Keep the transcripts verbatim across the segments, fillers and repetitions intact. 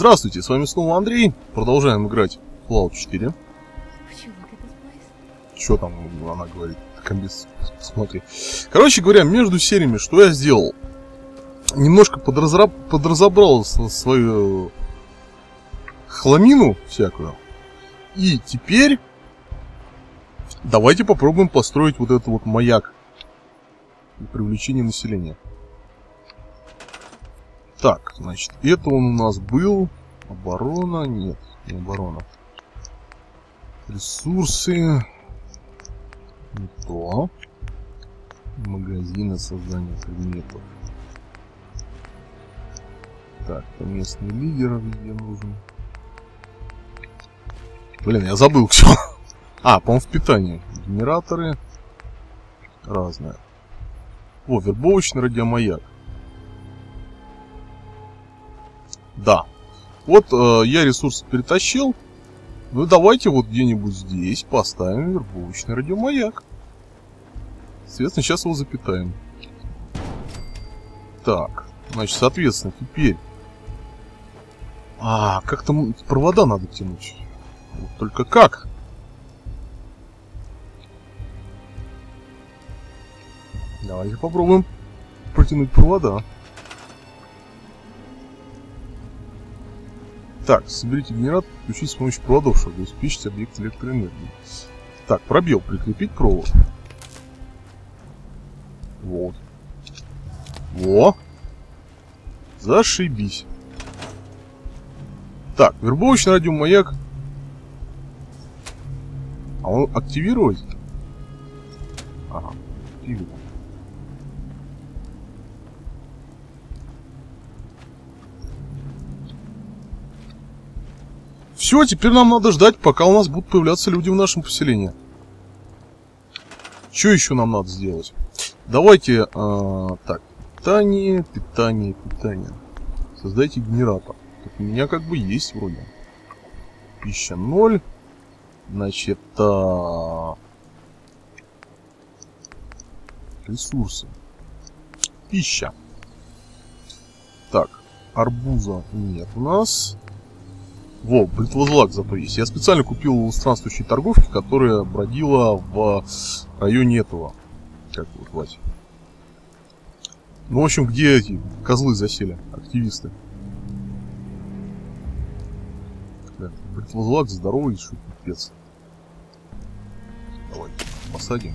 Здравствуйте, с вами снова Андрей. Продолжаем играть в Fallout четыре. Что там она говорит? Комбис, смотри. Короче говоря, между сериями, что я сделал? Немножко подразра... подразобрал свою хламину всякую. И теперь давайте попробуем построить вот этот вот маяк для привлечения населения. Так, значит, это он у нас был. Оборона, нет, не оборона. Ресурсы. Не то. Магазины создания предметов. Так, это местный лидер везде нужен. Блин, я забыл все. А, по-моему, в питании. Генераторы. Разные. О, вербовочный радиомаяк. Да. Вот э, я ресурсы перетащил. Ну давайте вот где-нибудь здесь поставим вербовочный радиомаяк. Соответственно, сейчас его запитаем. Так, значит, соответственно, теперь... А, как там провода надо тянуть? Вот только как? Давайте попробуем протянуть провода. Так, соберите генератор, включить с помощью проводов, чтобы обеспечить объект электроэнергии. Так, пробел, прикрепить провод. Вот. Во! Зашибись. Так, вербовочный радиомаяк. А он активировать? Ага, активировать. Все, теперь нам надо ждать, пока у нас будут появляться люди в нашем поселении. Что еще нам надо сделать? Давайте, э, так, питание, питание, питание. Создайте генератор. Тут у меня как бы есть вроде. Пища ноль. Значит, э, ресурсы. Пища. Так, арбуза нет у нас. Во, бритвозлак зато есть. Я специально купил странствующей торговки, которая бродила в районе этого. Как его звать? Ну, в общем, где эти козлы засели, активисты. Да, бритвозлак здоровый, что пипец. Давай, посадим.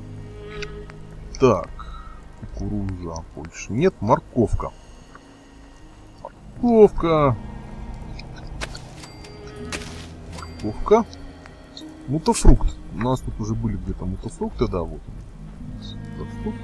Так, кукуруза больше нет. Морковка. Морковка. Морковка. Мутафрукт. У нас тут уже были где-то мутафрукты, да, вот. Мутафрукт.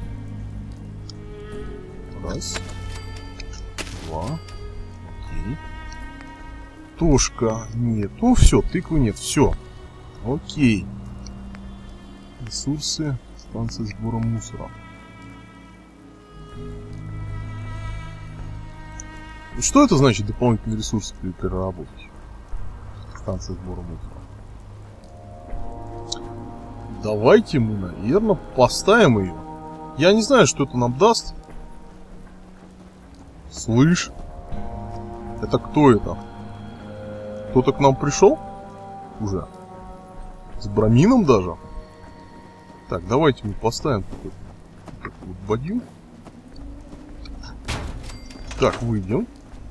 Раз. Два. Окей. Тошка нет. Ну все, тыквы нет. Все. Окей. Ресурсы. Станция сбора мусора. Что это значит дополнительные ресурсы при переработке? Станция сбора мусора. Давайте мы, наверное, поставим ее. Я не знаю, что это нам даст. Слышь? Это кто это? Кто-то к нам пришел? Уже? С бромином даже? Так, давайте мы поставим такой, такой вот бадью. Так, выйдем.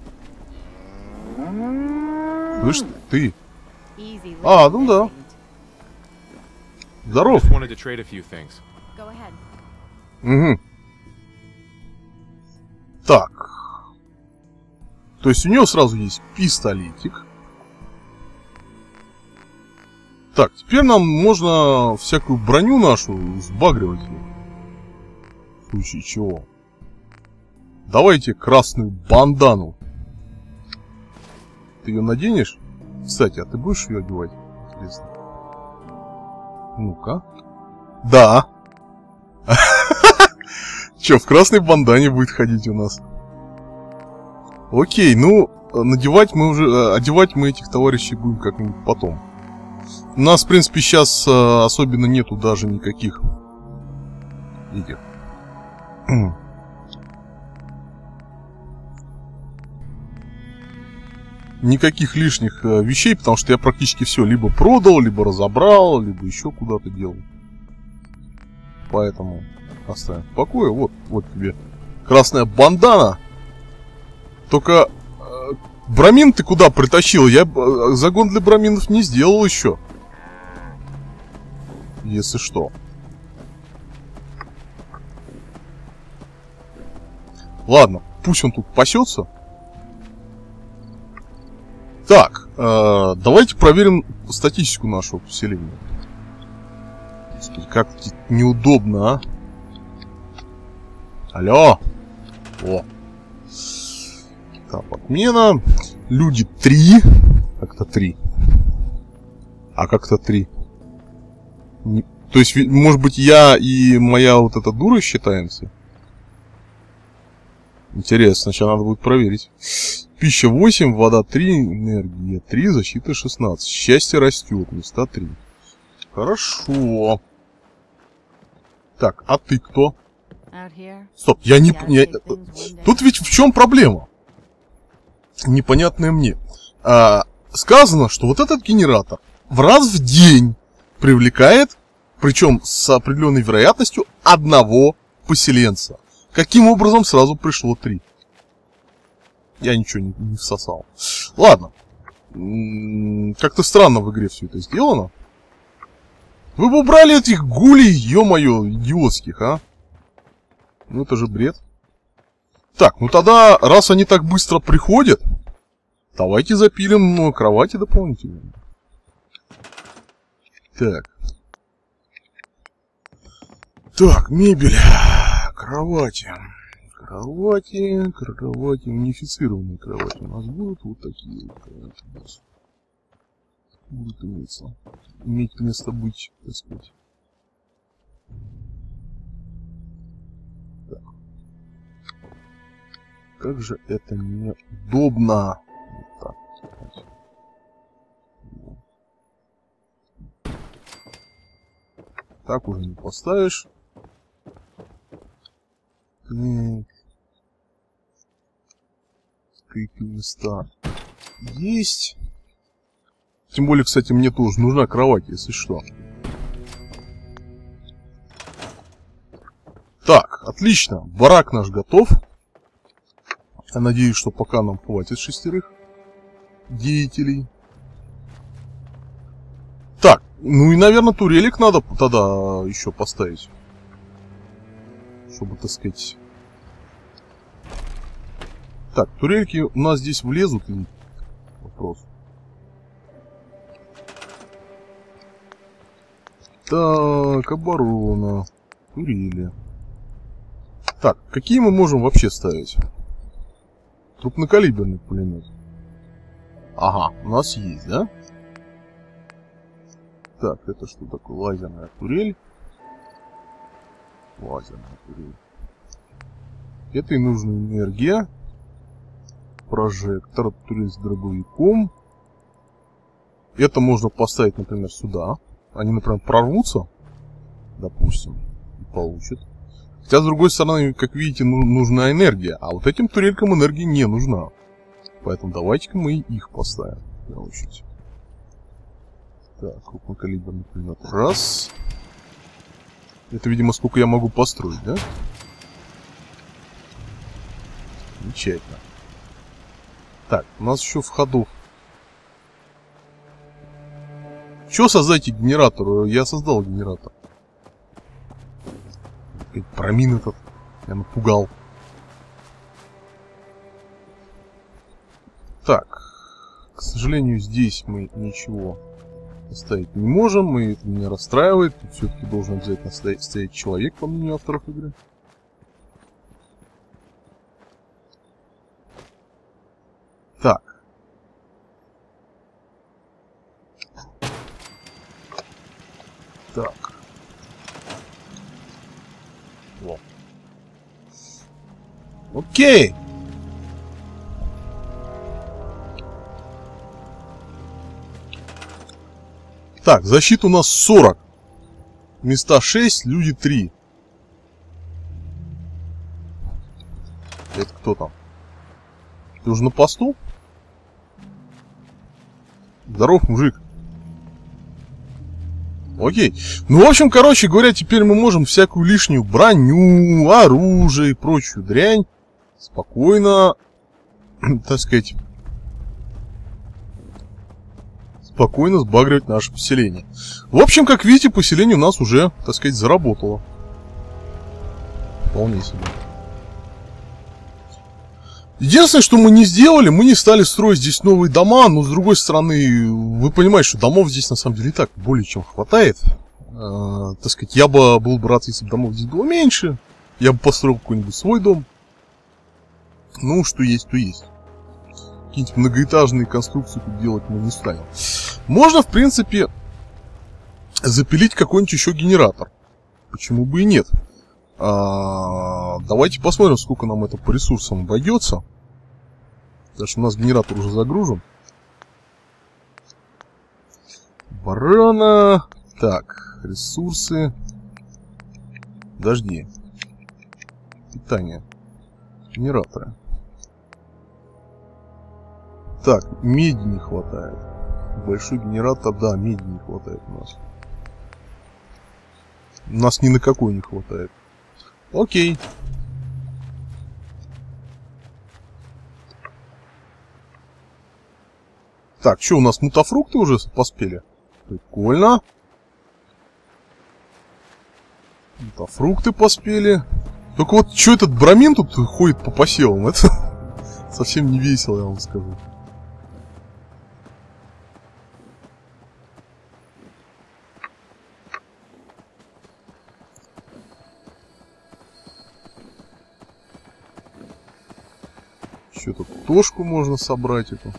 Слышь, ты? А, ну да. Здоров. Угу. Так. То есть у него сразу есть пистолетик. Так, теперь нам можно всякую броню нашу сбагривать. В случае чего. Давайте красную бандану. Ты ее наденешь? Кстати, а ты будешь ее одевать? Интересно. Ну-ка. Да. Че, в красной бандане будет ходить у нас? Окей, ну, надевать мы уже... Одевать мы этих товарищей будем как-нибудь потом. У нас, в принципе, сейчас особенно нету даже никаких... Этих... никаких лишних э, вещей, потому что я практически все либо продал, либо разобрал, либо еще куда-то делал. Поэтому оставим в покое. Вот, вот тебе красная бандана. Только э, бромин ты куда притащил? Я э, загон для броминов не сделал еще. Если что. Ладно, пусть он тут пасется. Так, э, давайте проверим статистику нашего поселения. Как неудобно, а? Алло. О. Так, отмена. Люди три. Как-то три. А как-то три. Не... То есть, может быть, я и моя вот эта дура считаемся? Интересно, сейчас надо будет проверить. Пища восемь, вода три, энергия три, защита шестнадцать. Счастье растет, места три. Хорошо. Так, а ты кто? Стоп, я не... Я... Тут ведь в чем проблема? Непонятная мне. А, сказано, что вот этот генератор в раз в день привлекает, причем с определенной вероятностью, одного поселенца. Каким образом сразу пришло три? Я ничего не, не всосал. Ладно. Как-то странно в игре все это сделано. Вы бы убрали этих гулей, ё-моё, идиотских, а? Ну это же бред. Так, ну тогда, раз они так быстро приходят, давайте запилим ну, кровати дополнительно. Так. Так, мебель. Кровати. Кровати, кровати, унифицированные кровати. У нас будут вот такие вот кровати. У нас будут иметься. Иметь место быть, так сказать. Так. Как же это неудобно. Вот так. Так уже не поставишь. Какие места есть. Тем более, кстати, мне тоже нужна кровать, если что. Так, отлично. Барак наш готов. Я надеюсь, что пока нам хватит шестерых деятелей. Так, ну и, наверное, турелик надо тогда еще поставить. Чтобы, так сказать... Так, турельки у нас здесь влезут ли? Вопрос. Так, оборона. Турели. Так, какие мы можем вообще ставить? Крупнокалиберный пулемет. Ага, у нас есть, да? Так, это что такое? Лазерная турель. Лазерная турель. Это и нужна энергия. Прожектор, турель с дробовиком. Это можно поставить, например, сюда. Они, например, прорвутся, допустим, и получат. Хотя, с другой стороны, как видите, нужна энергия. А вот этим турелькам энергия не нужна. Поэтому давайте-ка мы их поставим. В первую очередь. Так, крупнокалиберный пулемет. Раз. Это, видимо, сколько я могу построить, да? Замечательно. Так, у нас еще в ходу. Че создайте генератор? Я создал генератор. Промин этот. Я напугал. Так. К сожалению, здесь мы ничего оставить не можем. Мы это меня расстраивает. Тут все-таки должен обязательно стоять, стоять человек, по мнению авторов игры. Так. Так. Во. Окей. Так, защита у нас сорок. Места шесть, люди три. Это кто там? Ты уже на посту? Здоров, мужик. Окей. Ну, в общем, короче говоря, теперь мы можем всякую лишнюю броню, оружие и прочую дрянь спокойно, так сказать, спокойно сбагривать наше поселение. В общем, как видите, поселение у нас уже, так сказать, заработало. Вполне себе. Единственное, что мы не сделали, мы не стали строить здесь новые дома, но с другой стороны, вы понимаете, что домов здесь на самом деле и так более чем хватает. Э, так сказать, я бы был бы рад, если бы домов здесь было меньше. Я бы построил какой-нибудь свой дом. Ну, что есть, то есть. Какие-нибудь многоэтажные конструкции тут делать мы не станем. Можно, в принципе, запилить какой-нибудь еще генератор. Почему бы и нет? А, давайте посмотрим, сколько нам это по ресурсам обойдется. Потому что у нас генератор уже загружен. Барана. Так, ресурсы. Подожди. Питание. Генераторы. Так, меди не хватает. Большой генератор, да, меди не хватает у нас. У нас ни на какой не хватает. Окей. Так, что у нас, мутафрукты уже поспели? Прикольно. Мутафрукты поспели. Только вот, что этот бромин тут ходит по посевам? Это совсем не весело, я вам скажу. Что тут, тошку можно собрать эту.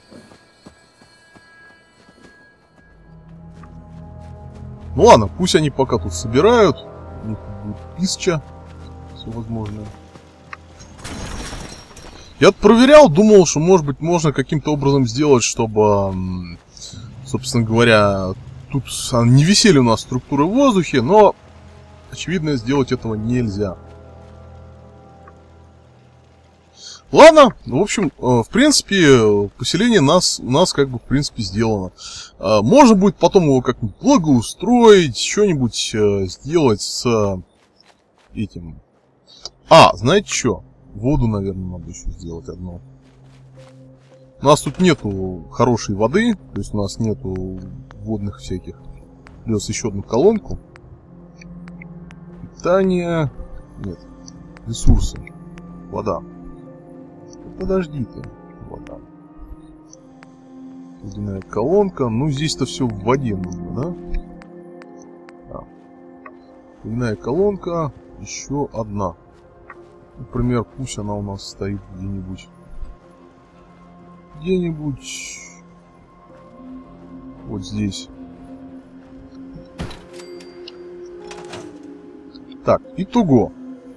Ну ладно, пусть они пока тут собирают. У них будет писча. Все возможное. Я проверял, думал, что может быть можно каким-то образом сделать, чтобы, собственно говоря, тут не висели у нас структуры в воздухе, но очевидно сделать этого нельзя. Ладно, в общем, в принципе, поселение нас, у нас как бы, в принципе, сделано. Можно будет потом его как-нибудь благоустроить, что-нибудь сделать с этим. А, знаете что? Воду, наверное, надо еще сделать одну. У нас тут нету хорошей воды, то есть у нас нету водных всяких. Придется еще одну колонку. Питание. Нет. Ресурсы. Вода. Подожди ты, вода. Водяная колонка. Ну, здесь-то все в воде нужно, да? Да. Водяная колонка. Еще одна. Например, пусть она у нас стоит где-нибудь. Где-нибудь. Вот здесь. Так, итого.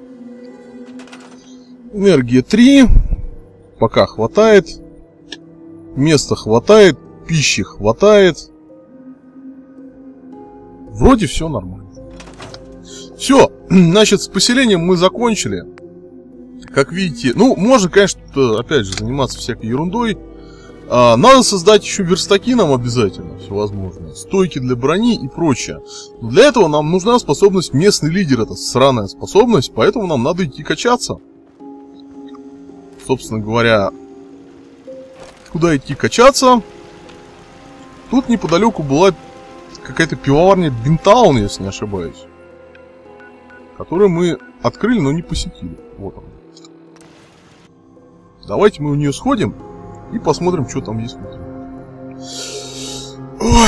Энергия три. Пока хватает. Места хватает. Пищи хватает. Вроде все нормально. Все. Значит, с поселением мы закончили. Как видите, ну, можно, конечно, опять же, заниматься всякой ерундой. А, надо создать еще верстаки нам обязательно, всевозможные. Стойки для брони и прочее. Но для этого нам нужна способность местный лидер. Это сраная способность, поэтому нам надо идти качаться. Собственно говоря, куда идти качаться? Тут неподалеку была какая-то пивоварня Бинтаун, если не ошибаюсь. Которую мы открыли, но не посетили. Вот он. Давайте мы в нее сходим и посмотрим, что там есть внутри. Ой.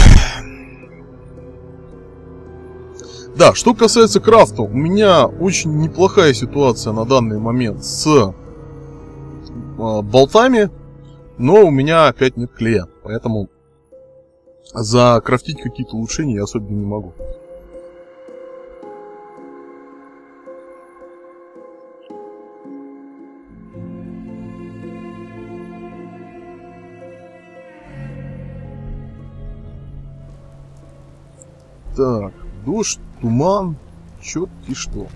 Да, что касается крафта, у меня очень неплохая ситуация на данный момент с э, болтами, но у меня опять нет клея, поэтому закрафтить какие-то улучшения я особенно не могу. Так, дождь, туман, черт-те что.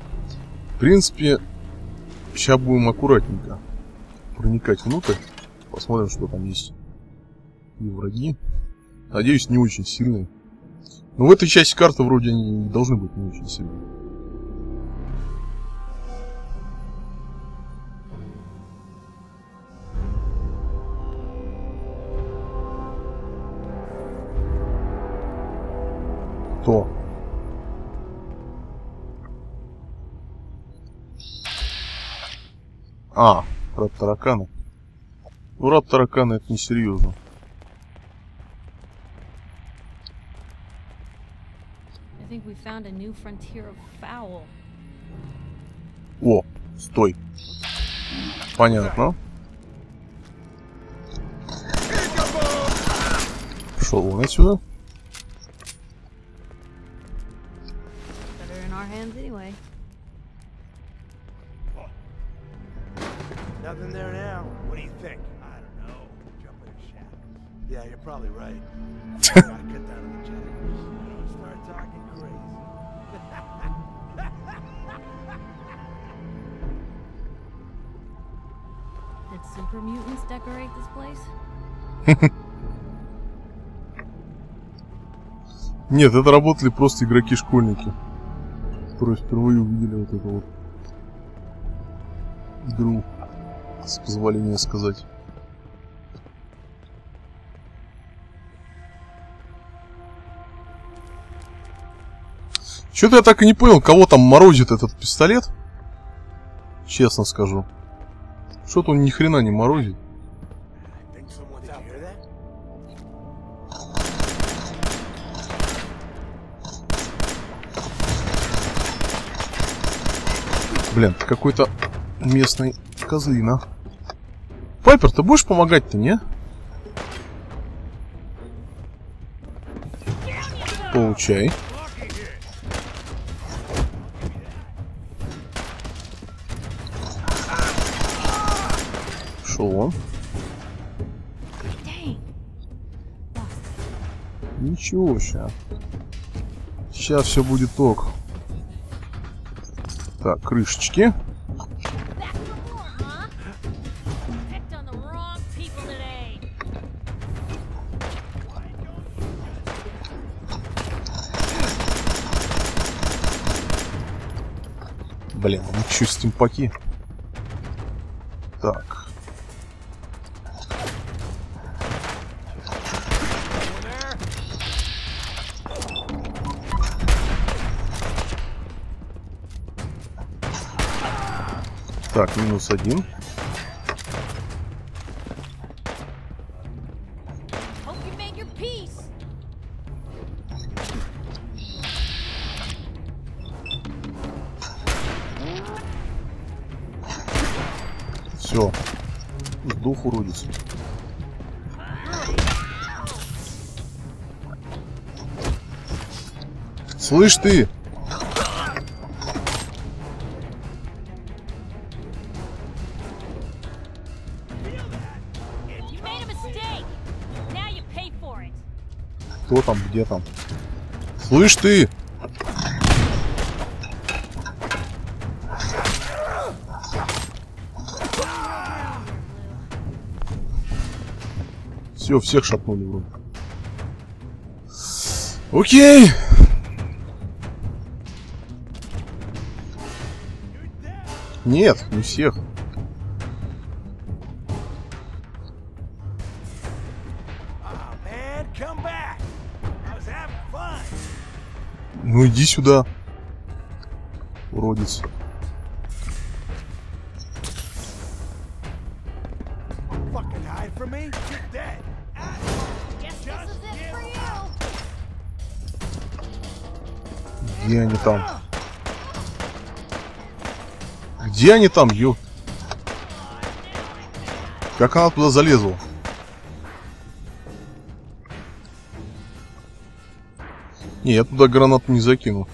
В принципе, сейчас будем аккуратненько проникать внутрь. Посмотрим, что там есть. И враги. Надеюсь, не очень сильные. Но в этой части карты вроде они не должны быть не очень сильные. То. А, раб таракана. Ну, раб таракана это несерьезно. О, стой. Понятно. Пошел он отсюда. Nothing there now. What do you think? I don't know. Jump in the shadows. Yeah, you're probably right. Gotta get down to the shadows. Start talking crazy. Did super mutants decorate this place? Нет, это работали просто игроки-школьники, которые впервые увидели вот эту вот игру, с позволения сказать. Что-то я так и не понял, кого там морозит этот пистолет. Честно скажу. Что-то он ни хрена не морозит. Блин, ты какой-то местный козлина. Пайпер, ты будешь помогать-то, не? Получай. Шел он. Ничего, ща. Сейчас все будет ок. Так, крышечки. Блин, у них еще стимпаки. Так. Так, минус один. Все. Сдох, уродец. Слышь ты! Кто там, где там? Слышь ты! Все, всех шатнули вроде. Окей! Нет, не всех. Ну иди сюда, уродец. Где они там? Где они там, ё? Как она туда залезла? Не, я туда гранату не закину.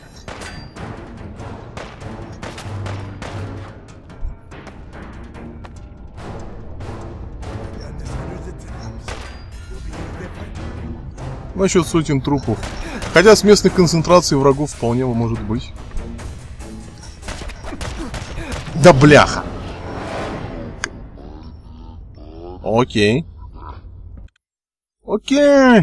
Насчет сотен трупов. Хотя с местной концентрацией врагов вполне может быть. Да бляха! Окей. Окей.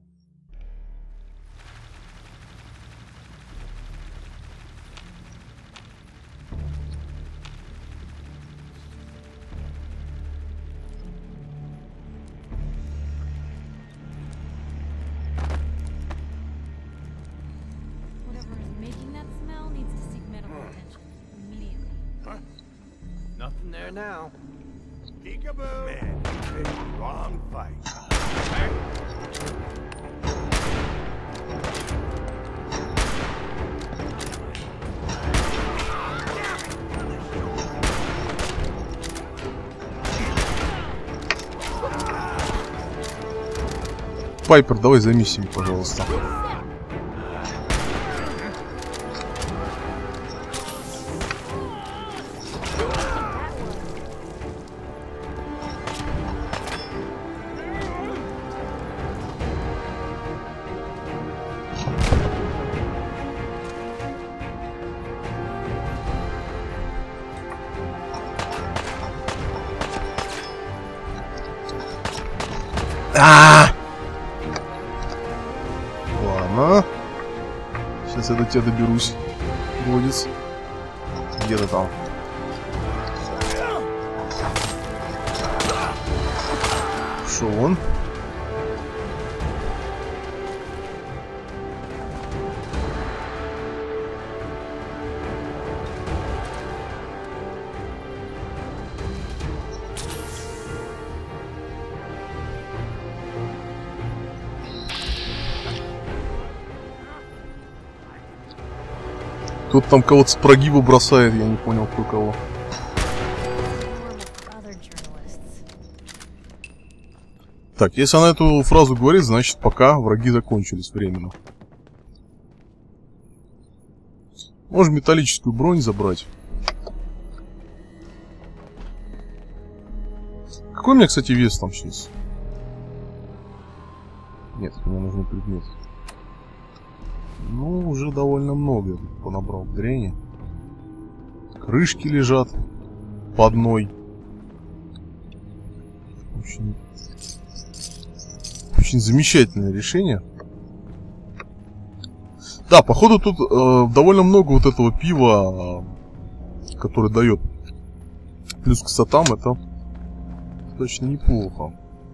Whatever is making that smell needs to seek medical attention immediately. Nothing there now. Peekaboo! Man, you picked the wrong fight. Пайпер, давай займись ими, пожалуйста. А! Ладно. Сейчас я до тебя доберусь. Водец. Где ты там? Шо он? Тут там кого-то с прогиба бросает, я не понял, кто кого. Так, если она эту фразу говорит, значит пока враги закончились временно. Можно металлическую бронь забрать. Какой у меня, кстати, вес там сейчас? Нет, мне нужны предметы. Ну, уже довольно много я тут понабрал дряни. Крышки лежат по одной. Очень, очень замечательное решение. Да, походу тут э, довольно много вот этого пива, э, которое дает плюс к статам, это точно неплохо.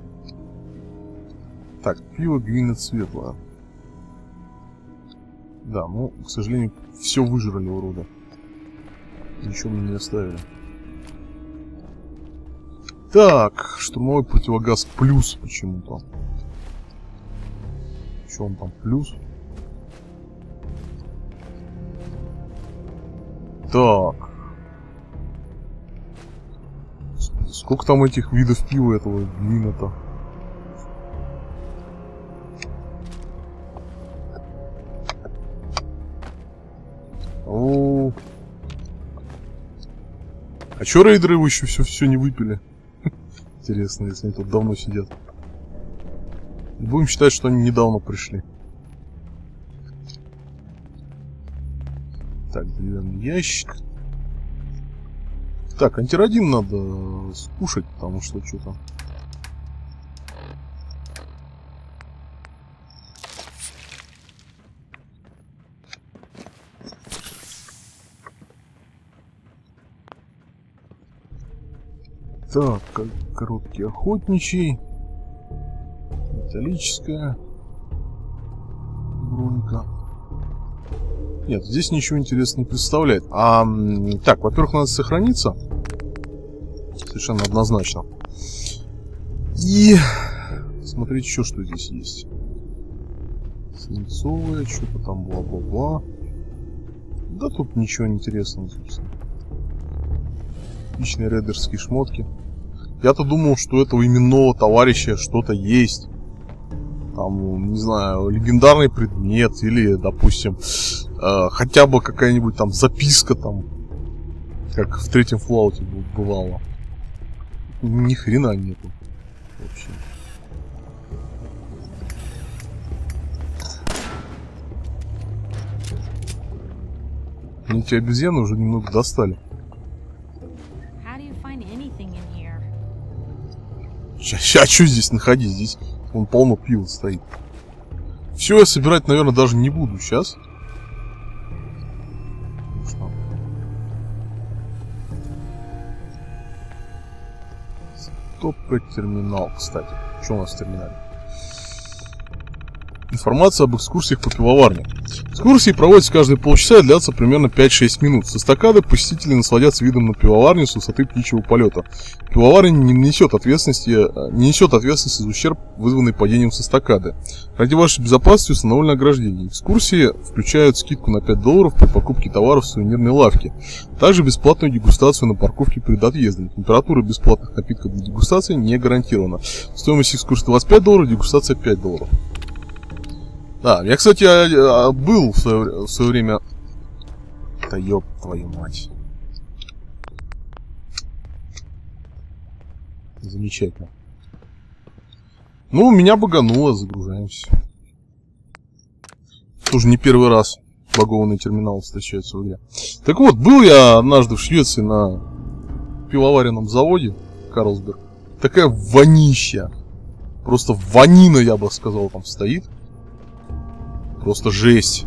Так, пиво глина светлое. Да, ну, к сожалению, все выжрали, уроды. Ничего мне не оставили. Так, штурмовой противогаз плюс почему-то. Что он там плюс? Так. Сколько там этих видов пива этого глина-то? О, а чё рейдеры его еще все, все не выпили? Интересно, если они тут давно сидят. Будем считать, что они недавно пришли. Так, деревянный ящик. Так, антирадин надо скушать, потому что что-то... Так, короткий охотничий. Металлическая бронька. Нет, здесь ничего интересного не представляет. А, так, во-первых, надо сохраниться. Совершенно однозначно. И смотреть еще, что здесь есть. Свинцовая, что-то там бла-бла-бла. Да тут ничего интересного, собственно. Отличные рейдерские шмотки. Я-то думал, что у этого именного товарища что-то есть. Там, не знаю, легендарный предмет. Или, допустим, э, хотя бы какая-нибудь там записка там. Как в третьем Fallout бывало. Ни хрена нету. Вообще. Мне эти обезьяны уже немного достали. Сейчас, что здесь находить? Здесь вон полно пива стоит. Все, я собирать, наверное, даже не буду сейчас. Стоп-терминал, кстати. Что у нас в терминале? Информация об экскурсиях по пивоварне. Экскурсии проводятся каждые полчаса и длятся примерно пять-шесть минут. С эстакады посетители насладятся видом на пивоварню с высоты птичьего полета. Пивоварня не несет ответственности, не несет ответственности за ущерб, вызванный падением с эстакады. Ради вашей безопасности установлено ограждение. Экскурсии включают скидку на пять долларов при покупке товаров в сувенирной лавке. Также бесплатную дегустацию на парковке перед отъездом. Температура бесплатных напитков для дегустации не гарантирована. Стоимость экскурсии двадцать пять долларов, дегустация пять долларов. Да, я, кстати, был в свое, в свое время... Да ёб твою мать. Замечательно. Ну, меня багануло, загружаемся. Тоже не первый раз багованный терминал встречается в игре. Так вот, был я однажды в Швеции на пивоваренном заводе Карлсберг. Такая вонища. Просто вонина, я бы сказал, там стоит. Просто жесть.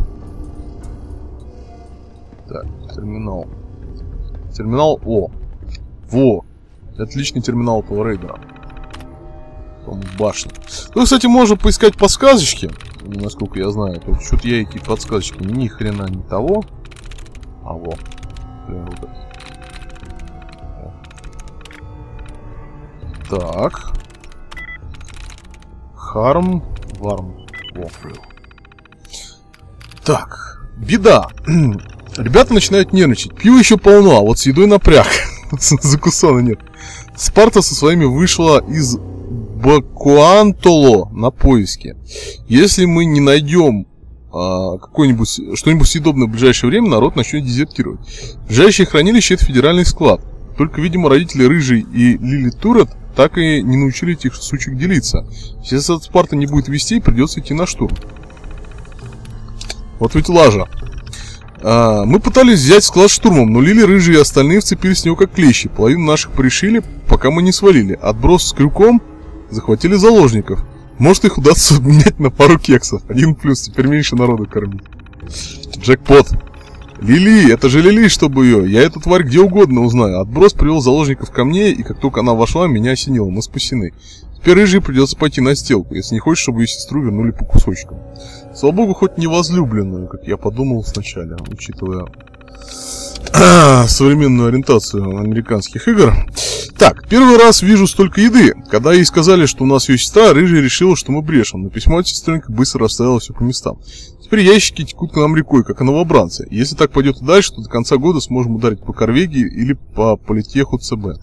Так, терминал. Терминал О. Во. Отличный терминал этого рейдера. Там башня. Ну, кстати, можно поискать подсказочки. Насколько я знаю. Тут что-то я эти подсказочки ни хрена не того. А во. Прям вот это. Так. Харм. Варм. Во. Так, беда. Ребята начинают нервничать. Пива еще полно, а вот с едой напряг. Закусона нет. Спарта со своими вышла из Бакуантоло на поиски. Если мы не найдем а, какое-нибудь что-нибудь съедобное в ближайшее время, народ начнет дезертировать. Ближайшее хранилище — это федеральный склад. Только, видимо, родители Рыжий и Лили Турет так и не научили этих сучек делиться. Если Спарта не будет вести, придется идти на штурм. Вот ведь лажа. А, мы пытались взять склад штурмом, но Лили, Рыжий и остальные вцепились в него как клещи. Половину наших порешили, пока мы не свалили. Отброс с крюком, захватили заложников. Может, их удастся обменять на пару кексов. Один плюс, теперь меньше народу кормить. Джекпот. Лили, это же Лили, чтобы ее. Я эту тварь где угодно узнаю. Отброс привел заложников ко мне, и как только она вошла, меня осенило. Мы спасены. Теперь Рыжий придется пойти на сделку, если не хочешь, чтобы ее сестру вернули по кусочкам. Слава богу, хоть не возлюбленную, как я подумал сначала, учитывая современную ориентацию американских игр. Так, первый раз вижу столько еды. Когда ей сказали, что у нас ее сестра, Рыжая решила, что мы брешем. Но письмо от сестренки быстро расставило все по местам. Теперь ящики текут к нам рекой, как и новобранцы. Если так пойдет и дальше, то до конца года сможем ударить по Корвеге или по политеху ЦБ.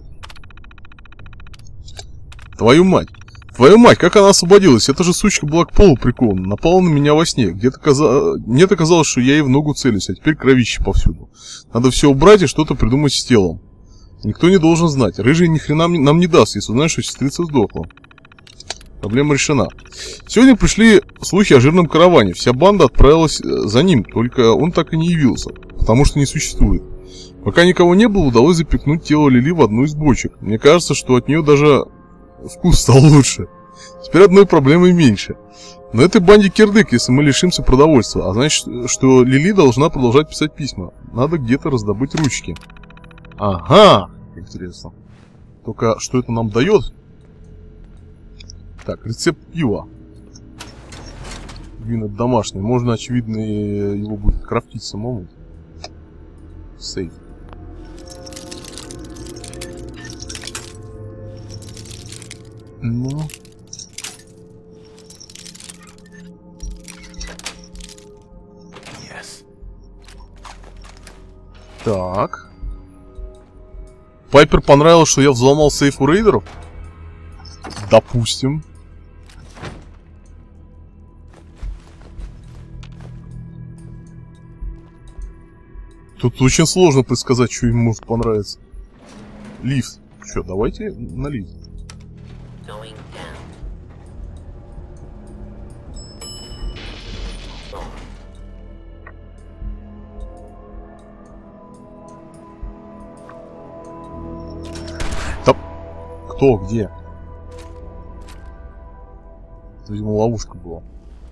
Твою мать. Твою мать, как она освободилась? Эта же сучка была к полу прикована. Напала на меня во сне. Где-то каза... Мне-то казалось, что я ей в ногу целюсь, а теперь кровище повсюду. Надо все убрать и что-то придумать с телом. Никто не должен знать. Рыжий ни хрена нам не даст, если узнает, что сестрица сдохла. Проблема решена. Сегодня пришли слухи о жирном караване. Вся банда отправилась за ним, только он так и не явился, потому что не существует. Пока никого не было, удалось запихнуть тело Лили в одну из бочек. Мне кажется, что от нее даже вкус стал лучше. Теперь одной проблемы меньше. Но этой банде кирдык, если мы лишимся продовольствия. А значит, что Лили должна продолжать писать письма. Надо где-то раздобыть ручки. Ага, интересно. Только что это нам дает? Так, рецепт пива. Вино домашний. Можно, очевидно, его будет крафтить самому. Сейф. Ну. Yes. Так. Пайпер понравилось, что я взломал сейф у рейдеров? Допустим. Тут очень сложно предсказать, что им может понравиться. Лифт. Что, давайте на лифт. Да. Кто? Где? Видимо, ловушка была.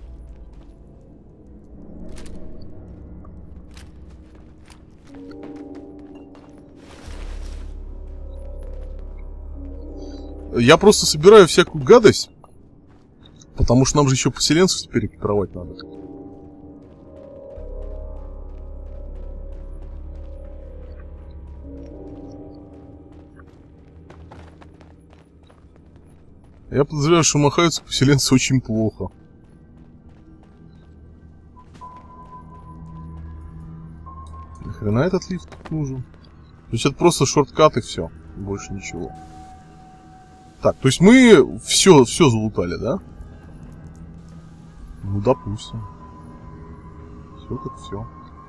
Я просто собираю всякую гадость, потому что нам же еще поселенцев теперь экипировать надо. Я подозреваю, что махаются поселенцы очень плохо. Нахрена этот лифт нужен? То есть это просто шорткат и все, больше ничего. Так, то есть мы все, все залутали, да? Ну, допустим. Все так все.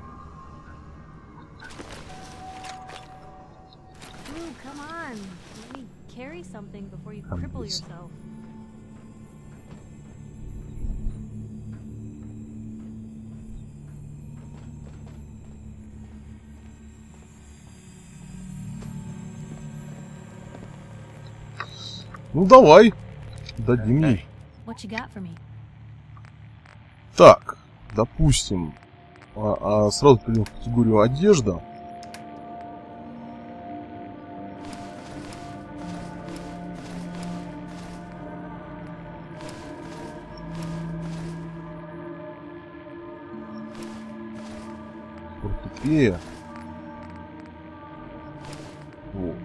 Ну давай, дадим ей. Так, допустим, а, а сразу перейдем в категорию одежда. Портупея. Вот.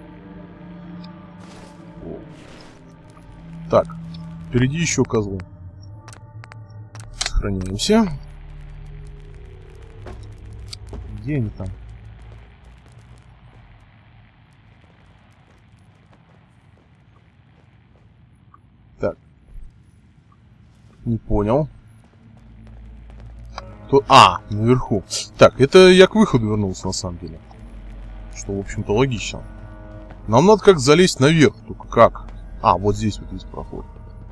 Вот. Так, впереди еще козлы. Сохраняемся. Где они там? Так. Не понял. Кто... А, наверху. Так, это я к выходу вернулся на самом деле. Что, в общем-то, логично. Нам надо как залезть наверх. Только как? А, вот здесь вот есть проход.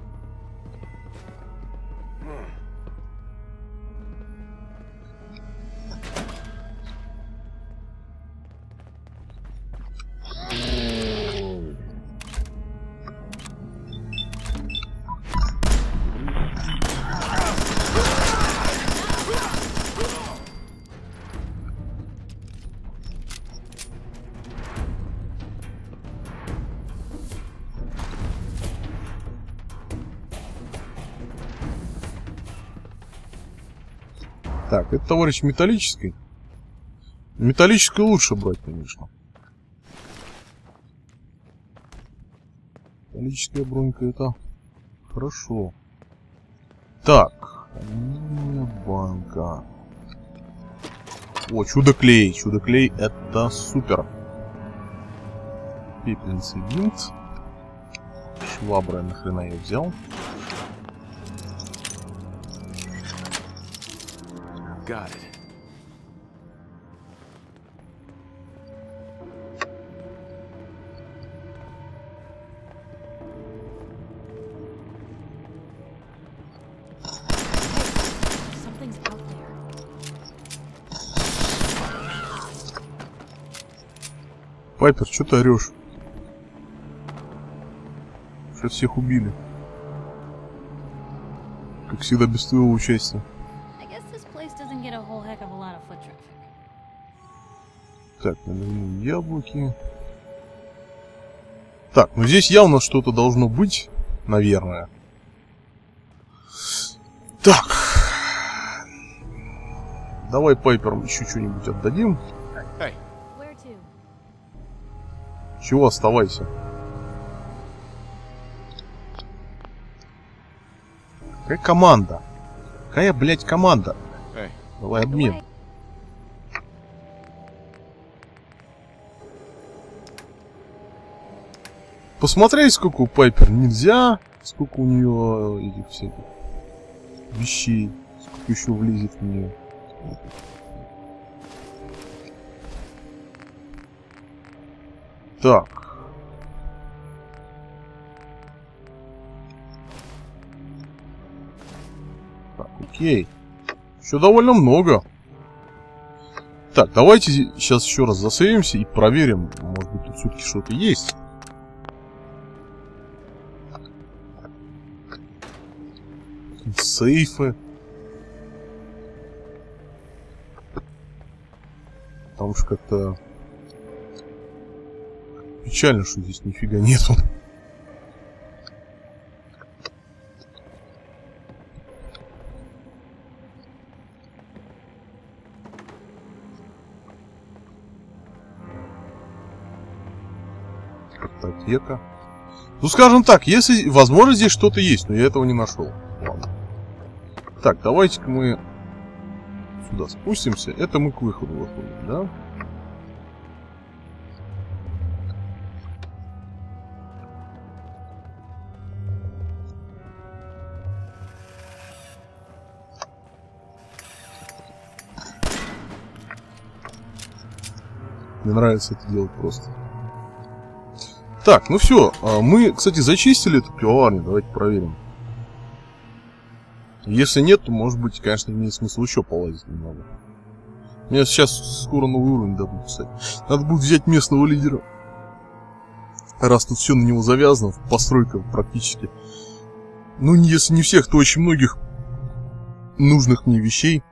Так, это товарищ металлический. Металлический лучше брать, конечно. Металлическая бронька это хорошо. Так, банка. О, чудо-клей. Чудо-клей это супер. Пепельница винт. Швабра я нахрена ее взял. Got it. Something's out there. Пайпер, что ты орешь? Что всех убили? Как всегда, без твоего участия. Так, наверное, яблоки. Так, ну здесь явно что-то должно быть, наверное. Так. Давай Пайперам еще что-нибудь отдадим. Hey. Чего, оставайся. Какая команда? Какая, блядь, команда? Hey. Давай обмен. Посмотреть, сколько у Пайпер нельзя, сколько у нее этих всяких вещей, сколько еще влезет в нее. Так. Так, окей. Еще довольно много. Так, давайте сейчас еще раз засейвимся и проверим, может быть тут все-таки что-то есть. Сейфы. Потому что как-то печально, что здесь нифига нету. Картотека. Ну, скажем так, если, возможно, здесь что-то есть, но я этого не нашел. Ладно. Так, давайте-ка мы сюда спустимся. Это мы к выходу выходим, да? Мне нравится это делать просто. Так, ну все. Мы, кстати, зачистили эту пивоварню. Давайте проверим. Если нет, то, может быть, конечно, имеет смысл еще полазить немного. Мне сейчас скоро новый уровень дадут, кстати. Надо будет взять местного лидера. Раз тут все на него завязано, постройка практически. Ну, если не всех, то очень многих нужных мне вещей.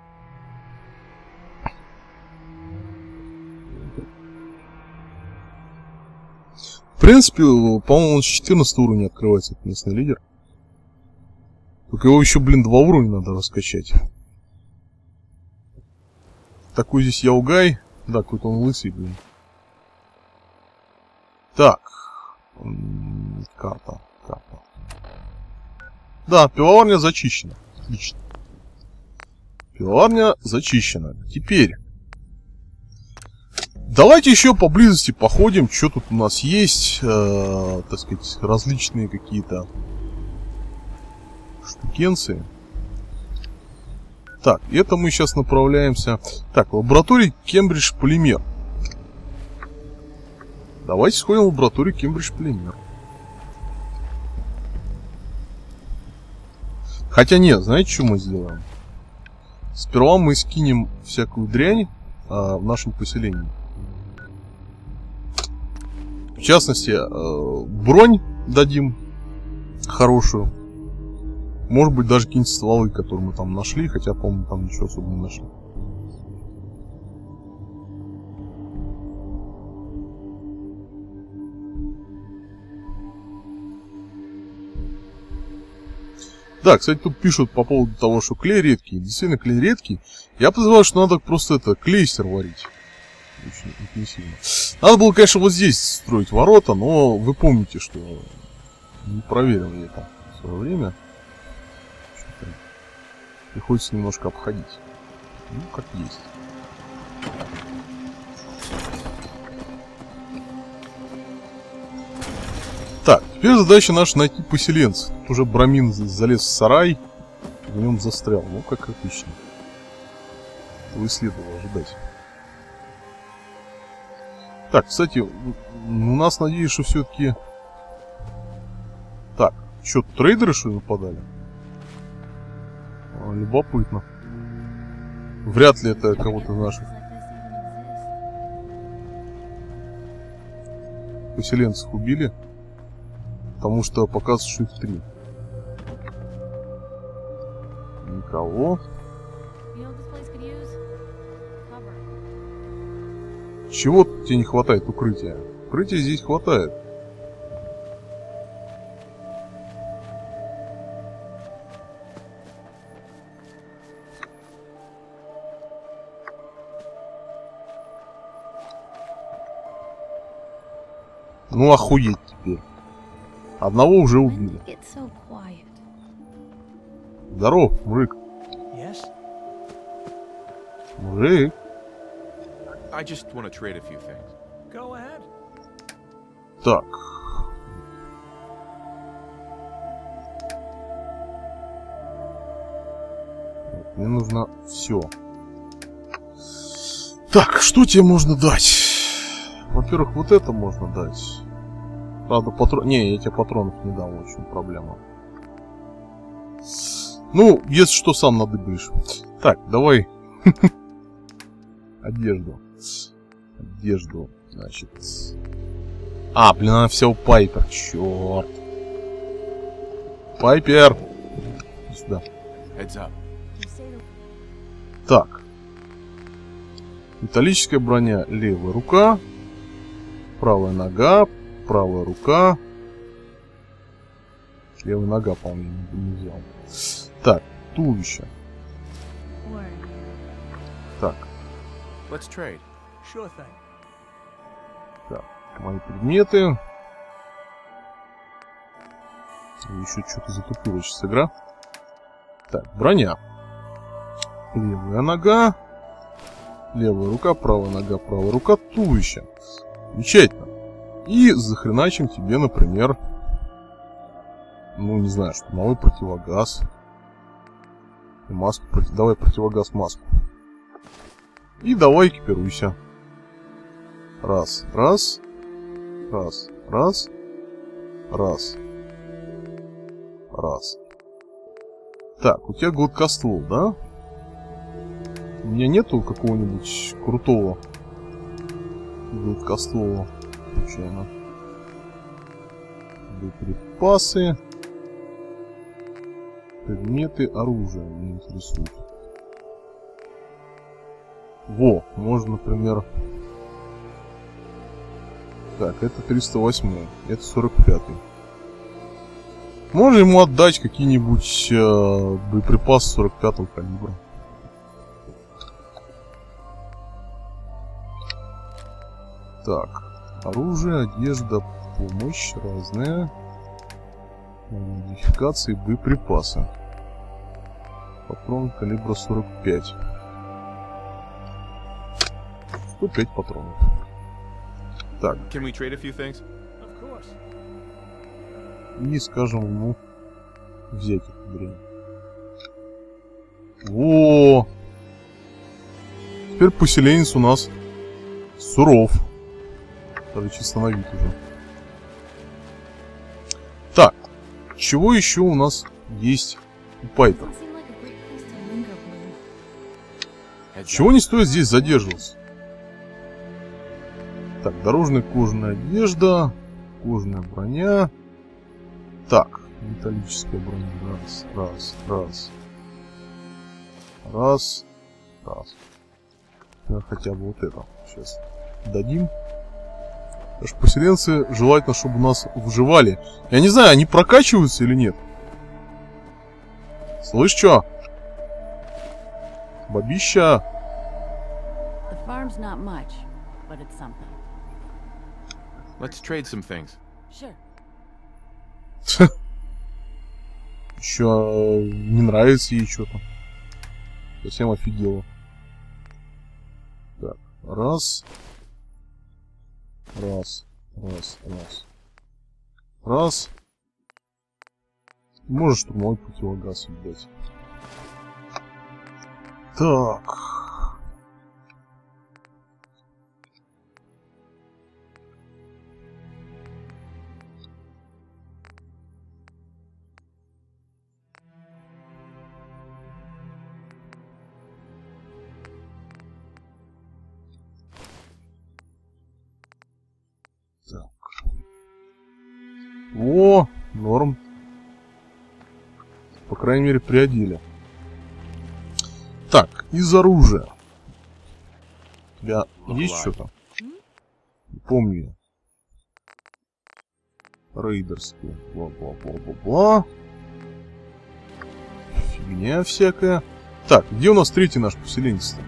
В принципе, по-моему, он с четырнадцатого уровня открывается, этот местный лидер. Только его еще, блин, два уровня надо раскачать. Такой здесь Яугай. Да, какой-то он лысый, блин. Так. Карта. Карта. Да, пивоварня зачищена. Отлично. Пивоварня зачищена. Теперь. Давайте еще поблизости походим. Что тут у нас есть? Э, так сказать, различные какие-то штукенции. Так, это мы сейчас направляемся. Так, лаборатория Кембридж Полимер. Давайте сходим в лабораторию Кембридж Полимер. Хотя нет, знаете, что мы сделаем? Сперва мы скинем всякую дрянь а, в нашем поселении. В частности, э, бронь дадим хорошую. Может быть, даже какие-нибудь стволы, которые мы там нашли. Хотя, по-моему, там ничего особо не нашли. Да, кстати, тут пишут по поводу того, что клей редкий. Действительно, клей редкий. Я подозреваю, что надо просто это, клейстер варить. Очень интенсивно. Надо было, конечно, вот здесь строить ворота, но вы помните, что не проверил я это в свое время. Приходится немножко обходить. Ну, как есть. Так, теперь задача наша найти поселенца. Тут уже Брамин залез в сарай, в нем застрял. Ну, как обычно. Этого и следовало ожидать. Так, кстати, у нас, надеюсь, что все-таки... Так, что, трейдеры, что ли, нападали? А, любопытно. Вряд ли это кого-то из наших поселенцев убили. Потому что показывает, что их три. Никого. Чего тебе не хватает укрытия? Укрытия здесь хватает. Ну охуеть теперь. Одного уже убили. Здорово, мужик. Yes? Мужик. I just want to trade a few things. Go ahead. Так. Мне нужно все. Так, что тебе можно дать? Во-первых, вот это можно дать. Правда, патрон... Не, я тебе патронов не дал, в общем, проблема. Ну, если что, сам надыбаешь. Так, давай. Одежду. Одежду, значит. А, блин, она вся у Пайпер. Черт. Пайпер. Да. Heads up. You say the Так. Металлическая броня, левая рука, правая нога, правая рука. Левая нога, по-моему, не взял. Так, туловище. word. Так, Let's trade. Sure thing. так, мои предметы. Еще что-то затупила сейчас игра. Так, броня. Левая нога. Левая рука, правая нога, правая рука, туловище. Замечательно. И захреначим тебе, например, ну, не знаю, что, новый противогаз. И маску, проти... давай противогаз, маску. И давай экипируйся. Раз, раз, раз, раз, раз, раз. Так, у тебя гладкоствол, да? У меня нету какого-нибудь крутого гладкоствола, случайно. Боеприпасы. Предметы оружия меня интересуют. Во, можно, например... Так, это триста восемь, это сорок пять. Можно ему отдать какие-нибудь э, боеприпасы сорок пятого калибра. Так, оружие, одежда, помощь разная. Модификации, боеприпасы. Патрон калибра сорок пять. сто пять патронов. Так. Can we trade a few things? Of course. И скажем ему взять эту дрянь. О! Теперь поселенец у нас суров. Даже чисто на вид уже. Так. Чего еще у нас есть у Пайпер? Doesn't seem like a great place to linger, Blue. Heads Чего up. не стоит здесь задерживаться? Так, дорожная кожаная одежда, кожаная броня. Так, металлическая броня. Раз, раз, раз. Раз, раз. Ну, хотя бы вот это сейчас дадим. Потому что поселенцы желательно, чтобы у нас выживали. Я не знаю, они прокачиваются или нет. Слышь, чё? Бабища. The farm's not much, but it's something. Let's trade some things. Sure. Еще не нравится ей что-то. Совсем офигела. Так, раз. Раз. Раз. Раз. Раз. Можешь штурмовой противогаз дать. Так. О, норм. По крайней мере, приодели. Так, из оружия. У тебя есть что-то? Не помню я. Рейдерские. Бла-бла-бла-бла-бла. Фигня всякая. Так, где у нас третий наш поселенец-то?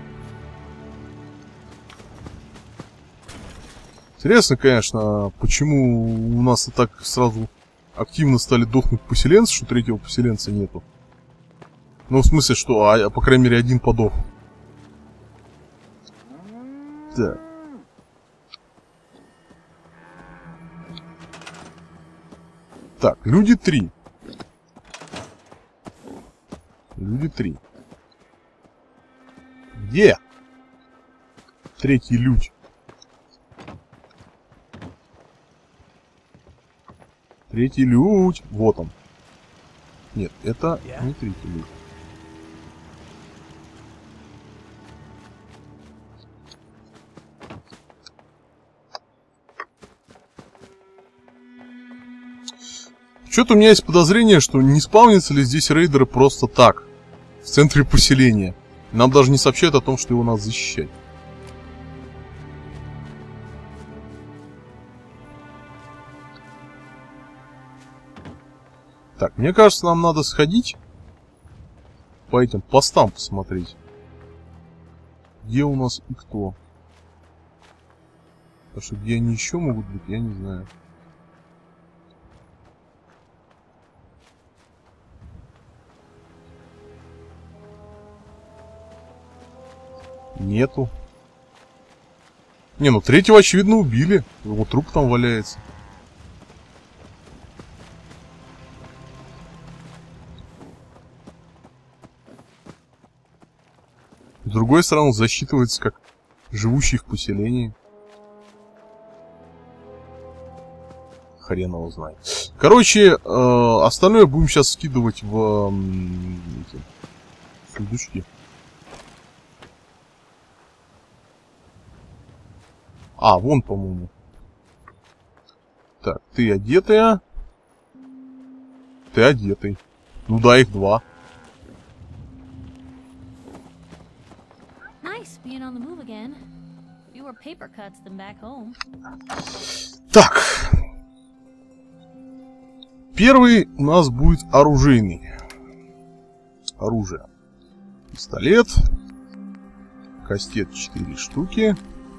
Интересно, конечно, почему у нас и так сразу активно стали дохнуть поселенцы, что третьего поселенца нету. Ну, в смысле, что, а, по крайней мере, один подох. Так. Так, люди три. Люди три. Где? Третий людь. Третий людь. Вот он. Нет, это не третий людь. Что-то у меня есть подозрение, что не спавнятся ли здесь рейдеры просто так, в центре поселения. Нам даже не сообщают о том, что его надо защищать. Так, мне кажется, нам надо сходить по этим постам посмотреть. Где у нас и кто. Потому что где они еще могут быть, я не знаю. Нету. Не, ну третьего, очевидно, убили. Его труп там валяется. С другой стороны, он засчитывается как живущий в поселении. Хрен его знает. Короче, э, остальное будем сейчас скидывать в э, эти сундучки. А, вон, по-моему. Так, ты одетая. Ты одетый. Ну да, их два. Nice being on the move again. Fewer paper cuts than back home. Так. Первый у нас будет оружейный. Оружие. Пистолет. Кастет четыре штуки.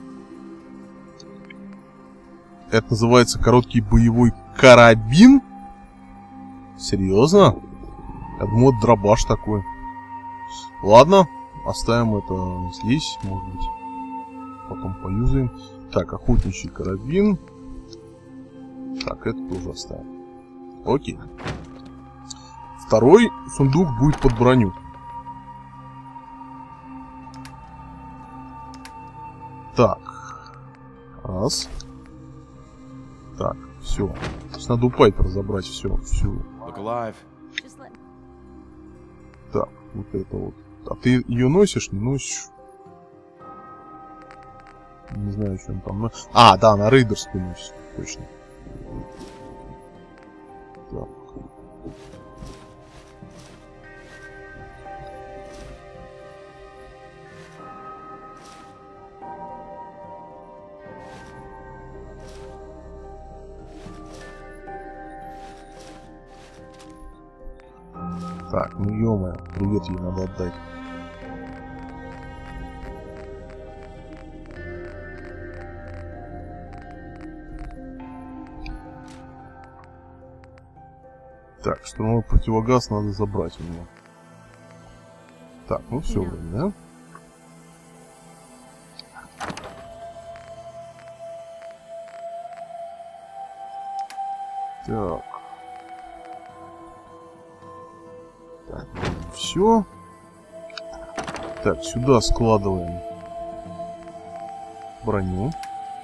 Это называется короткий боевой карабин. Серьезно? Я думал, это дробаш такой. Ладно, оставим это здесь, может быть. Потом поюзаем. Так, охотничий карабин. Так, это тоже оставим. Окей. Второй сундук будет под броню. Так. Раз. Так, все. То есть надо у Пайпера забрать все, всю. Look alive. Just let Так, вот это вот. А ты ее носишь, не носишь? Не знаю, что он там. А, да, на рейдерскую носит, точно. Так. Так, ну ё-моё, привет ей надо отдать. Так, штурмовой противогаз надо забрать у него. Так, ну все, Да. вроде, да? Так. Так, все. Так, сюда складываем броню.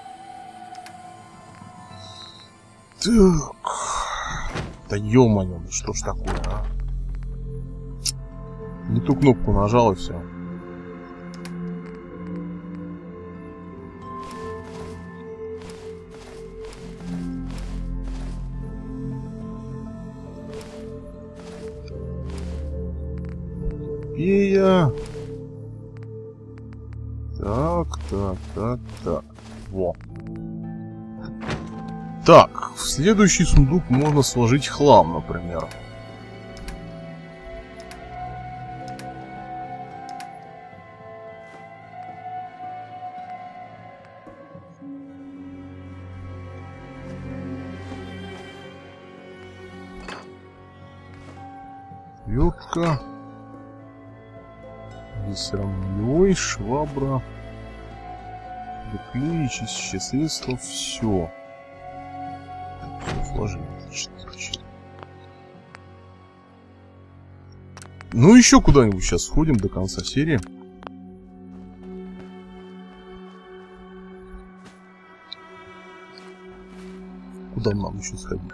Так. Да ё-моё, ну что ж такое, а? Не ту кнопку нажал и все. Пея. Так, так, так, так. Во. Так, в следующий сундук можно сложить хлам, например. Вертка. Здесь равневой, швабра. Клей, чистящее средство, все. Все сложили, отлично, отлично. Ну еще куда-нибудь сейчас сходим до конца серии. Куда нам еще сходить?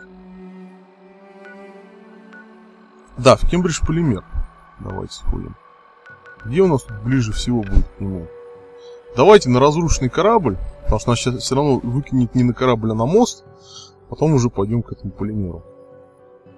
Да, в Кембридж полимер. Давайте сходим. Где у нас тут ближе всего будет к нему? Давайте на разрушенный корабль, потому что нас сейчас все равно выкинет не на корабль, а на мост. Потом уже пойдем к этому полимеру.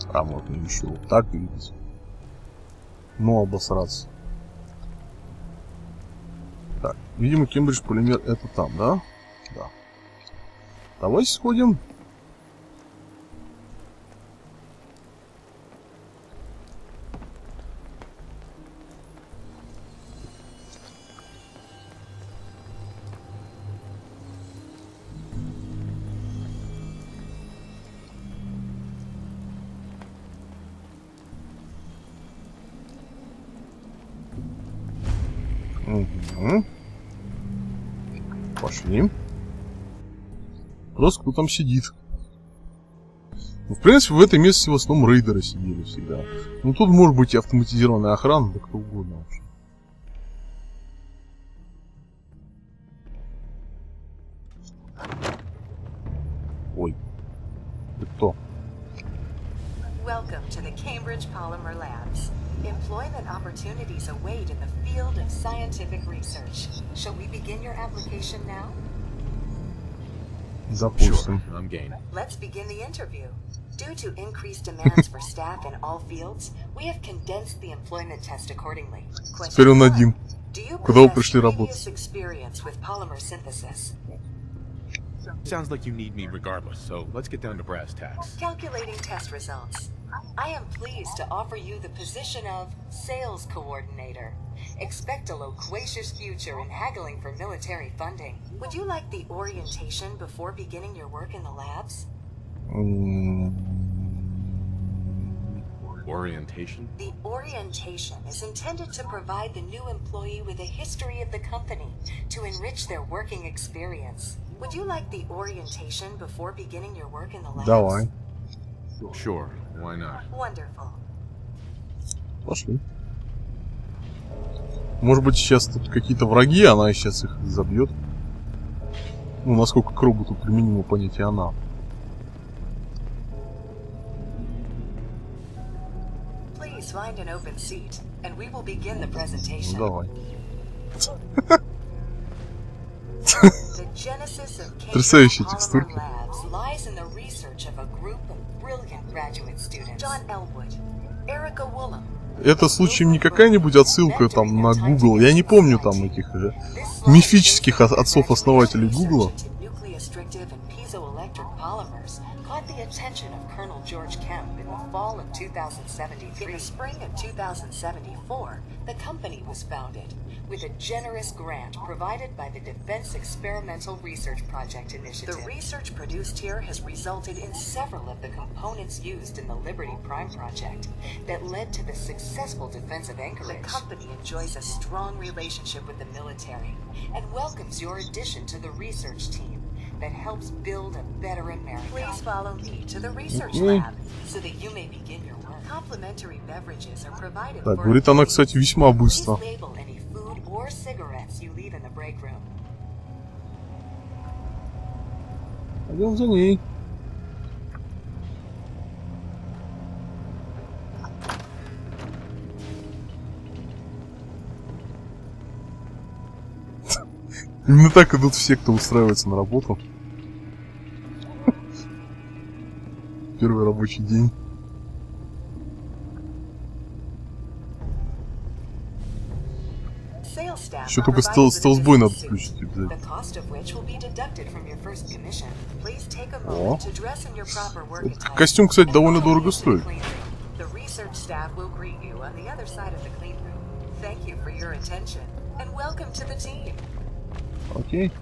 А, можно еще вот так двигать. Ну, обосраться. Так, видимо, Кембридж полимер это там, да? Да. Давайте сходим. Угу. Пошли. Просто кто там сидит. Ну, в принципе, в этой месте в основном рейдеры сидели всегда. Ну, тут может быть и автоматизированная охрана, да кто угодно вообще. Ой. Ты кто? Welcome to the Cambridge Polymer Labs. Employment opportunities await in the field of scientific research. Shall we begin your application now? Допустим. Sure, I'm game. Let's begin the interview. Due to increased demands for staff in all fields, we have condensed the employment test accordingly. Теперь он один. Do you Куда вы possess пришли previous работать? experience with polymer synthesis? Sounds like you need me regardless, so let's get down to brass tacks. Calculating test results. I am pleased to offer you the position of sales coordinator. Expect a loquacious future in haggling for military funding. Would you like the orientation before beginning your work in the labs? Orientation? The orientation is intended to provide the new employee with a history of the company to enrich their working experience. Would you like the orientation before beginning your work in the labs? Давай. Sure, why not? Wonderful. Пошли. Может быть, сейчас тут какие-то враги, она сейчас их забьет. Ну, насколько к роботу применимо понятие она. Please find an open seat, and we will begin the Ну, presentation. давай. The genesis of Cambridge Потрясающие Polymer текстурки. Labs lies in the research of a group of brilliant graduate students. John Elwood, Erica Woolham. Это случаем не какая-нибудь отсылка там на Google. Я не помню там этих э, мифических от- отцов-основателей Google. The attention of Colonel George Kemp in the fall of two thousand seventy-three. In the spring of two thousand seventy-four, the company was founded with a generous grant provided by the Defense Experimental Research Project Initiative. The research produced here has resulted in several of the components used in the Liberty Prime project that led to the successful defense of Anchorage. The company enjoys a strong relationship with the military and welcomes your addition to the research team that helps build a better America. Please follow me to the research lab so that you may begin your work. Complimentary beverages are provided. Так, говорит она, кстати, весьма быстро. Please label any food or cigarettes you leave in the break room. Пойдем за ней. Именно так идут все, кто устраивается на работу. Первый рабочий день. Еще только стел- стелсбой надо включить обязательно. О. Этот костюм, кстати, довольно дорого стоит. Окей.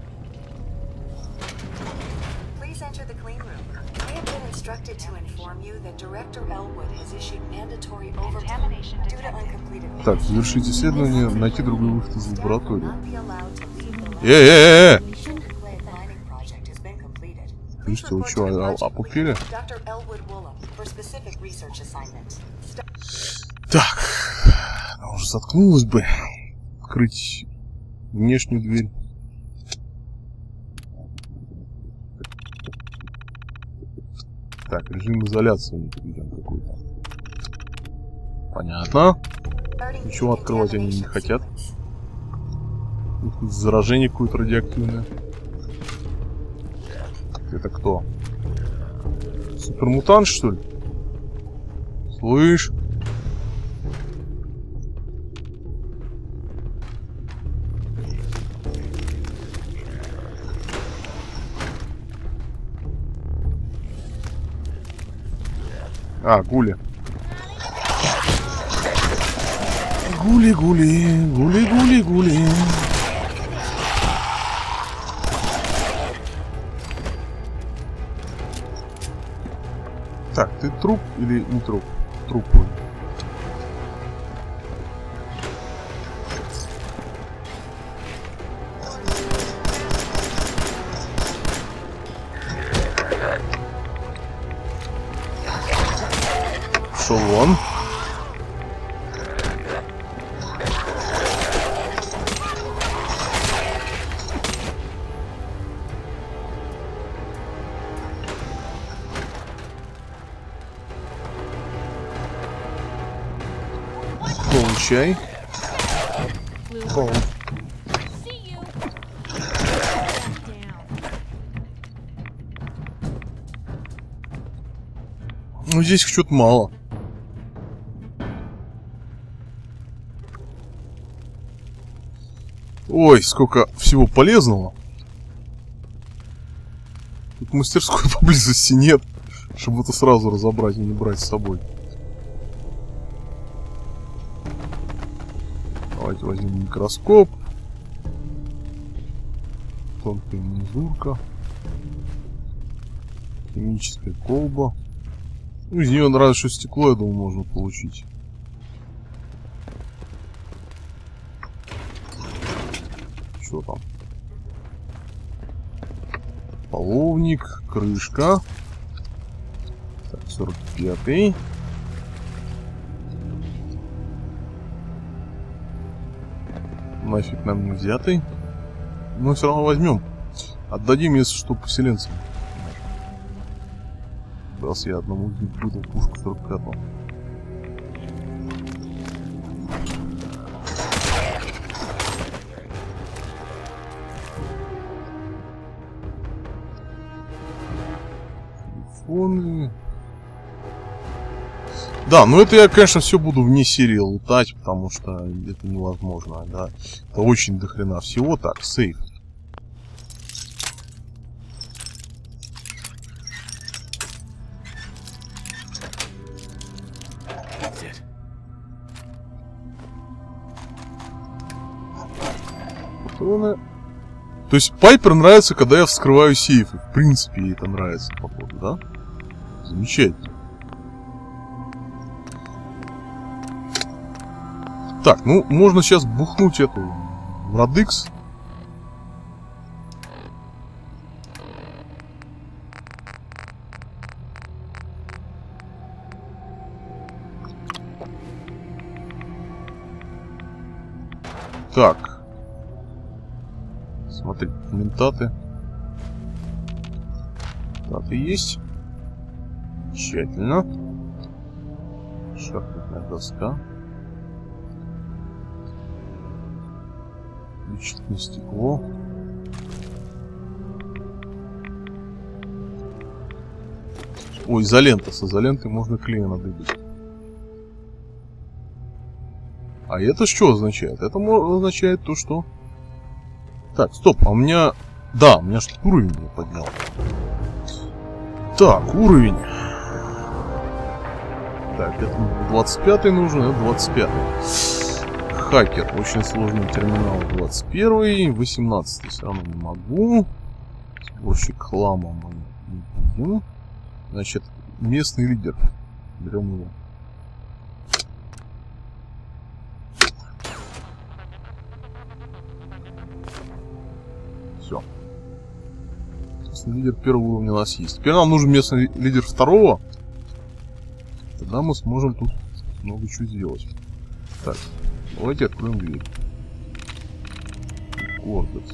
Please enter the clean room. I have been instructed to inform you that Director Elwood has issued mandatory overtime due to uncompleted. Так, завершить исследование, найти другой выход из лаборатории. Э-э-э-э! Ты что, вы что, а- опупили? Так, она уже заткнулась бы. Открыть внешнюю дверь. Так, режим изоляции видим какой-то. Понятно. Ничего открывать они не хотят. Тут заражение какое-то радиоактивное. Это кто? Супермутант, что ли? Слышь? А, гули. Гули-гули, гули-гули-гули. Так, ты труп или не труп? Труп. Шел вон. Получай. Пол. See you. Down. Ну здесь их что-то мало. Ой, сколько всего полезного. Тут мастерской поблизости нет, чтобы это сразу разобрать и не брать с собой. Давайте возьмем микроскоп. Тонкая мензурка. Химическая колба. Ну, из нее разве что стекло, я думаю, можно получить. Что там? Половник, крышка. Так, сорок пятый. Нафиг нам не взятый. Но все равно возьмем. Отдадим, если что, поселенцам. Раз я одному из них выдал пушку сорок пятого. Телефоны. Да, ну это я, конечно, все буду вне серии лутать, потому что это невозможно, да. Это очень дохрена всего. Так, сейф. Патроны. То есть Пайпер нравится, когда я вскрываю сейфы. В принципе, ей это нравится, походу, да? Замечательно. Так, ну, можно сейчас бухнуть эту Радикс. Так. Смотри, комментаты. Даты есть. Тщательно. Шахматная доска. Вычетное стекло. Ой, изолента. С изолентой можно клей надыбить. А это что означает? Это означает то, что... Так, стоп, а у меня... Да, у меня что-то уровень не поднял. Так, уровень. Так, это двадцать пятый нужен, это двадцать пятый. Хакер. Очень сложный терминал двадцать первый. восемнадцатый все равно не могу. Сборщик хлама мы не будем. Значит, местный лидер. Берем его. Все. Местный лидер первого уровня у нас есть. Теперь нам нужен местный лидер второго. Тогда мы сможем тут много чего сделать. Так, давайте откроем дверь. Гордость.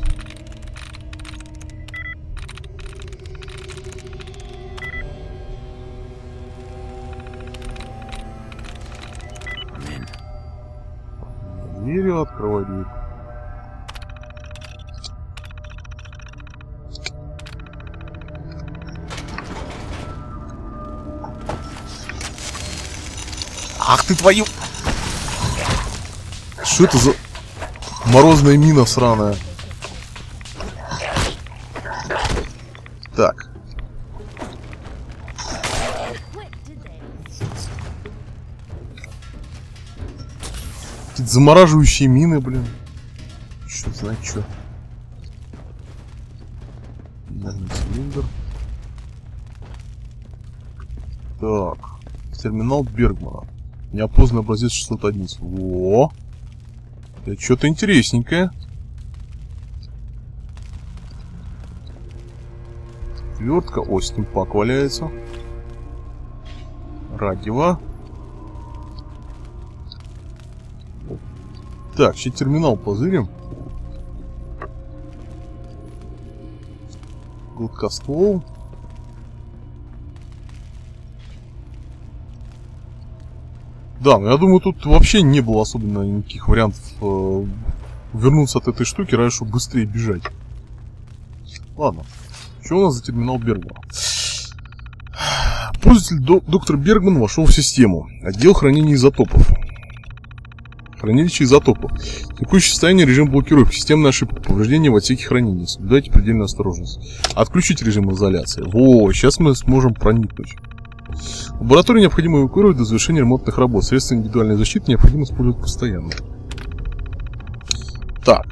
Дверью открывай дверь. Ах ты твою... Что это за морозная мина сраная? Так. Какие-то замораживающие мины, блин. Что знать, что. Цилиндр. Так. Терминал Бергмана. Неопознанный образец шестьсот одиннадцать. Во! Это что-то интересненькое. Отвертка. О, стимпак валяется. Радио. Так, сейчас терминал позырим. Гладкоствол. Да, но я думаю, тут вообще не было особенно никаких вариантов э, вернуться от этой штуки, раньше, чтобы быстрее бежать. Ладно. Что у нас за терминал Бергмана? Пользователь до доктор Бергман вошел в систему. Отдел хранения изотопов. Хранилище изотопов. Текущее состояние, режим блокировки. Системная ошибка. Повреждение в отсеке хранения. Соблюдайте предельную осторожность. Отключить режим изоляции. Во, сейчас мы сможем проникнуть. Лабораторию необходимо эвакуировать до завершения ремонтных работ. Средства индивидуальной защиты необходимо использовать постоянно. Так.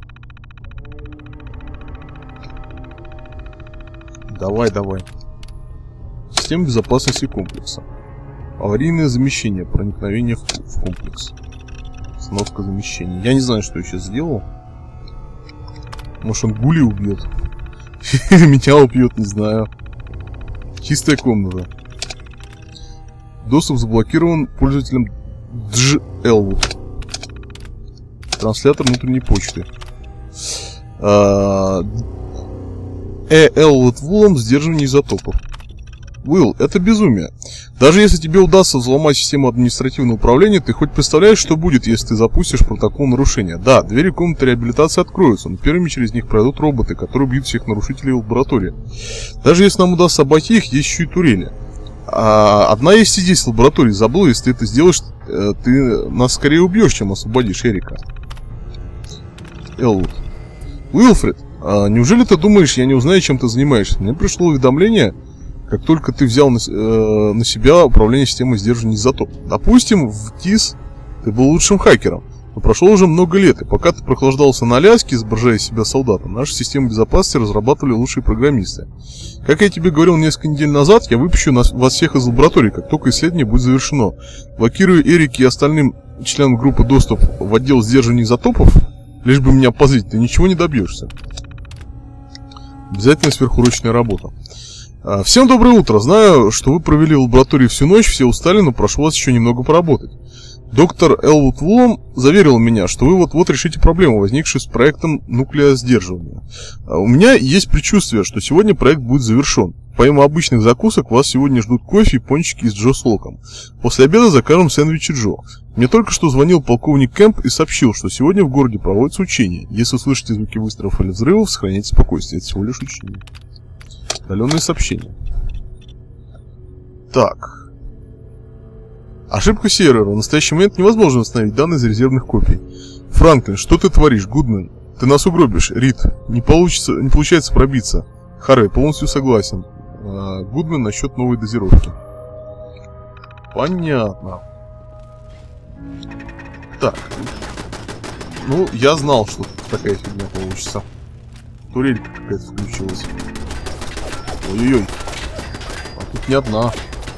Давай, давай. Система безопасности комплекса. Аварийное замещение. Проникновение в, в комплекс. Сноска замещения. Я не знаю, что я сейчас сделал. Может, он Гули убьет. Или меня убьет, не знаю. Чистая комната. Доступ заблокирован пользователем Дж. Элвуд. Транслятор внутренней почты. Э. Элвуд Вулом, сдерживание изотопов. Уилл, это безумие. Даже если тебе удастся взломать систему административного управления, ты хоть представляешь, что будет, если ты запустишь протокол нарушения? Да, двери комнаты реабилитации откроются, но первыми через них пройдут роботы, которые бьют всех нарушителей в лаборатории. Даже если нам удастся обойти их, есть еще и турели. А одна есть и здесь в лаборатории. Забыл, если ты это сделаешь, ты нас скорее убьешь, чем освободишь Эрика. Элвуд. Уилфред, а неужели ты думаешь, я не узнаю, чем ты занимаешься? Мне пришло уведомление, как только ты взял на, э, на себя управление системой сдерживания изотопов. Допустим, в ТИС ты был лучшим хакером, но прошло уже много лет, и пока ты прохлаждался на Аляске, изображая себя солдатом, нашу систему безопасности разрабатывали лучшие программисты. Как я тебе говорил несколько недель назад, я выпущу нас, вас всех из лаборатории, как только исследование будет завершено. Блокируя Эрике и остальным членам группы доступ в отдел сдерживания изотопов, лишь бы меня позлить, ты ничего не добьешься. Обязательно сверхурочная работа. Всем доброе утро. Знаю, что вы провели в лаборатории всю ночь, все устали, но прошу вас еще немного поработать. Доктор Элвуд Вулом заверил меня, что вы вот-вот решите проблему, возникшую с проектом нуклеосдерживания. У меня есть предчувствие, что сегодня проект будет завершен. Помимо обычных закусок, вас сегодня ждут кофе и пончики с Джо Слоком. После обеда закажем сэндвичи Джо. Мне только что звонил полковник Кэмп и сообщил, что сегодня в городе проводится учение. Если услышите звуки выстрелов или взрывов, сохраняйте спокойствие. Это всего лишь учение. Удаленные сообщения. Так. Ошибка сервера. В настоящий момент невозможно восстановить данные из резервных копий. Франклин, что ты творишь? Гудман, ты нас угробишь. Рид, не получится, не получается пробиться. Харрей, полностью согласен. А, Гудман насчет новой дозировки. Понятно. Так. Ну, я знал, что такая фигня получится. Турелька какая-то включилась. Ой-ой-ой. А тут не одна.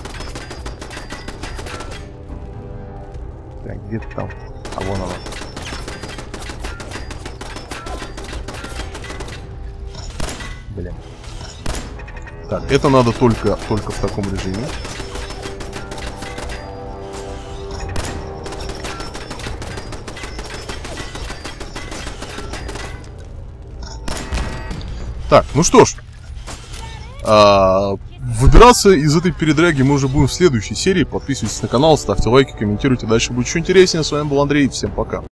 Так, где-то там. А вон она. Блин. Так, это надо только, только в таком режиме. Так, ну что ж. А, выбираться из этой передряги мы уже будем в следующей серии. Подписывайтесь на канал, ставьте лайки, комментируйте. Дальше будет еще интереснее. С вами был Андрей. Всем пока.